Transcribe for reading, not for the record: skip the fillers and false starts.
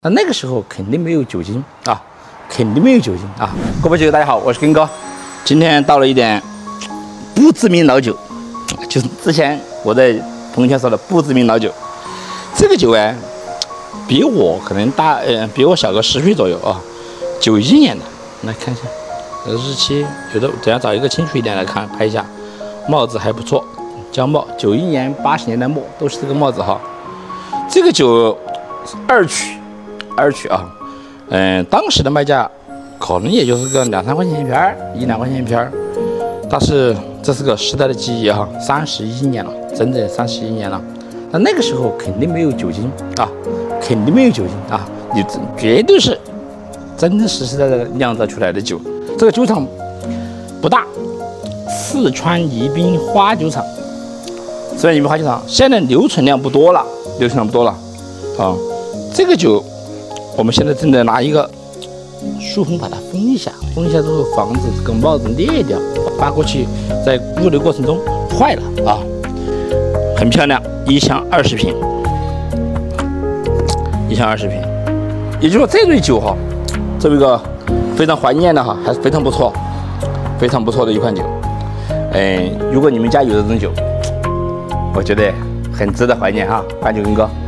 那个时候肯定没有酒精啊，肯定没有酒精啊。各位酒友大家好，我是根哥，今天倒了一点不知名老酒，就是之前我在朋友圈说的不知名老酒。这个酒哎，比我可能比我小个10岁左右啊，91年的，来看一下日期，有的等下找一个清楚一点来看，拍一下，帽子还不错，胶帽，91年80年代末都是这个帽子哈。这个酒二曲啊，当时的卖价可能也就是个2、3块钱一瓶，1、2块钱一瓶，但是这是个时代的记忆哈，31年了，整整31年了。那个时候肯定没有酒精啊，肯定没有酒精啊，你绝对是真真实实在酿造出来的酒。这个酒厂不大，四川宜宾花酒厂。四川宜宾花酒厂现在留存量不多了啊。这个酒我们现在正在拿一个塑封把它封一下之后，防止这个帽子裂掉，发过去在物流过程中坏了啊。很漂亮，1箱20瓶，1箱20瓶，也就是说这类酒哈，这么一个非常怀念的哈，还是非常不错的一款酒。如果你们家有这种酒，我觉得很值得怀念哈，感谢根哥。